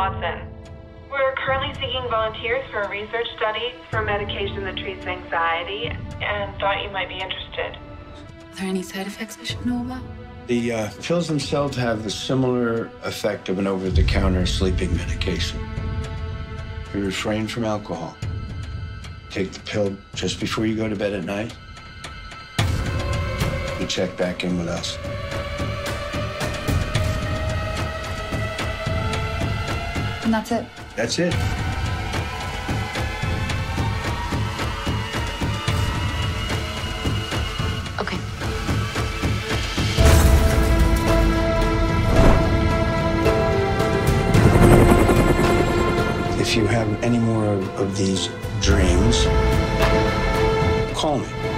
Swanson. We're currently seeking volunteers for a research study for medication that treats anxiety, and thought you might be interested. Are there any side effects I should know about? The pills themselves have the similar effect of an over-the-counter sleeping medication. You refrain from alcohol. Take the pill just before you go to bed at night. You check back in with us. And that's it? That's it. Okay. If you have any more of these dreams, call me.